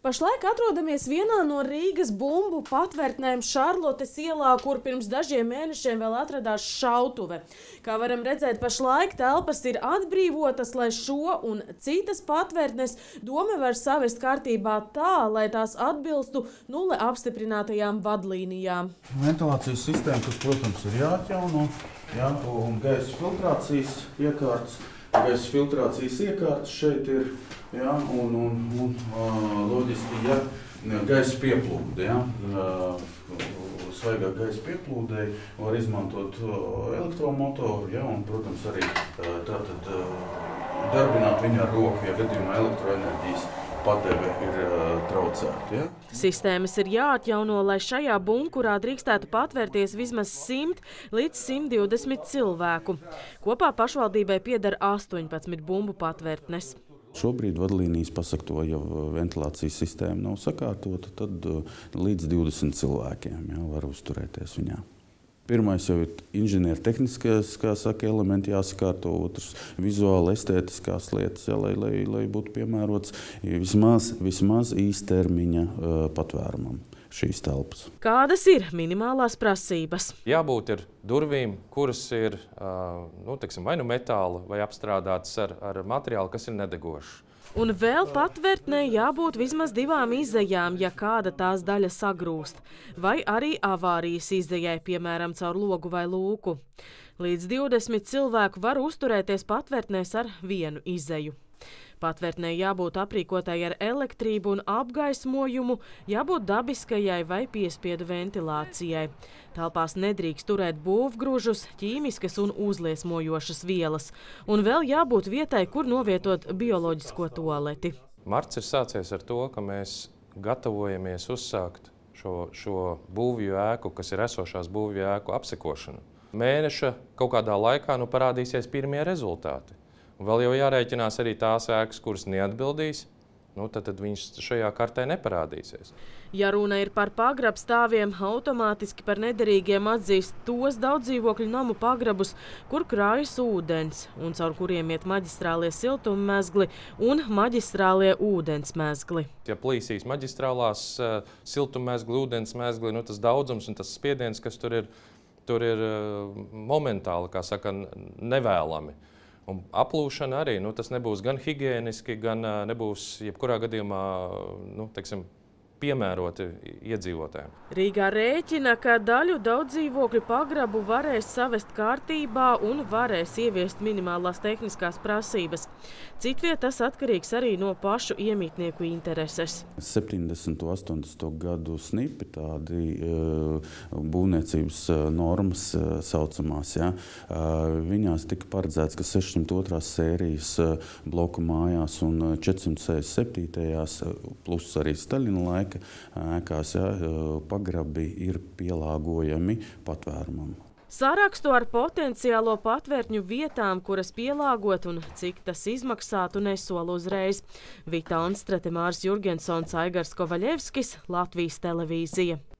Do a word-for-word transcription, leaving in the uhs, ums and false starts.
Pašlaik atrodamies vienā no Rīgas bumbu patvērtnēm Šarlotes ielā, kur pirms dažiem mēnešiem vēl atradās šautuve. Kā varam redzēt, pašlaik telpas ir atbrīvotas, lai šo un citas patvērtnes doma var savest kārtībā tā, lai tās atbilstu nulle apstiprinātajām vadlīnijām. Ventilācijas sistēma, kas, protams, ir jāatjauno, jā, un gaisa filtrācijas iekārtas. Gaisa filtrācijas iekārtas šeit ir, jā, un, un, un loģiski, ja gaisa pieplūde, jā, svaigā gaisa pieplūdei var izmantot elektromotoru, jā, un, protams, arī tātad darbināt viņu ar roku, ja gadījumā elektroenerģijas padeve ir traucēta. Ja? Sistēmas ir jāatjauno, lai šajā bunkurā drīkstētu patvērties vismaz simt līdz simt divdesmit cilvēku. Kopā pašvaldībai pieder astoņpadsmit bumbu patvērtnes. Šobrīd vadlīnijas pasaka to, ja ventilācijas sistēma nav sakārtota, tad līdz divdesmit cilvēkiem, jā, var uzturēties viņā. Pirmais jau ir inženiertehniskās, kā saka, elementi jāsakārto, otrs vizuāli estētiskās lietas, jā, lai, lai, lai būtu piemērots vismaz, vismaz īstermiņa uh, patvērumam šīs telpas. Kādas ir minimālās prasības? Jābūt ir durvīm, kuras ir uh, nu, teiksim, vai nu metāla vai apstrādātas ar, ar materiālu, kas ir nedegošs. Un vēl patvērtnē jābūt vismaz divām izejām, ja kāda tās daļa sagrūst, vai arī avārijas izejai, piemēram, caur logu vai lūku. Līdz divdesmit cilvēku var uzturēties patvērtnēs ar vienu izeju. Patvērtnē jābūt aprīkotai ar elektrību un apgaismojumu, jābūt dabiskajai vai piespiedu ventilācijai. Telpās nedrīkst turēt būvgružus, ķīmiskas un uzliesmojošas vielas. Un vēl jābūt vietai, kur novietot bioloģisko tualeti. Marts ir sācies ar to, ka mēs gatavojamies uzsākt šo, šo būvju ēku, kas ir esošās būvju ēku apsekošanu. Mēneša kaut kādā laikā nu, parādīsies pirmie rezultāti. Un vēl jau jārēķinās arī tās ēkas, kuras neatbildīs, nu, tad, tad viņš šajā kartē neparādīsies. Ja runa ir par pagrabstāviem, automātiski par nederīgiem atzīst tos daudzdzīvokļu namu pagrabus, kur krājas ūdens, un caur kuriem iet maģistrālie siltummezgli un maģistrālie ūdensmezgli. Ja plīsīs maģistrālās uh, siltummezgli, ūdensmezgli, nu, tas daudzums un tas spiediens, kas tur ir, tur ir uh, momentāli, kā saka, nevēlami. Un aplūšana arī, nu, tas nebūs gan higiēniski, gan uh, nebūs jebkurā gadījumā, nu, teiksim, piemēroti iedzīvotājiem. Rīgā rēķina, ka daļu daudzdzīvokļu pagrabu varēs savest kārtībā un varēs ieviest minimālās tehniskās prasības. Citviet tas atkarīgs arī no pašu iemītnieku intereses. septiņdesmito, astoņdesmito gadu snipi, tādi uh, būvniecības normas uh, saucamās, ja, uh, viņās tika paredzēts, ka sešsimt otrās sērijas uh, bloku mājās un četrsimt sešdesmit septītajās plus arī Staļina laika ēkās, ja, pagrabi ir pielāgojami patvērumam. Sarakstu ar potenciālo patvērtņu vietām, kuras pielāgot un cik tas izmaksātu, nesola uzreiz. Vita Anstrate, Māris Jurgensons, Aigars Kovaļevskis, Latvijas televīzija.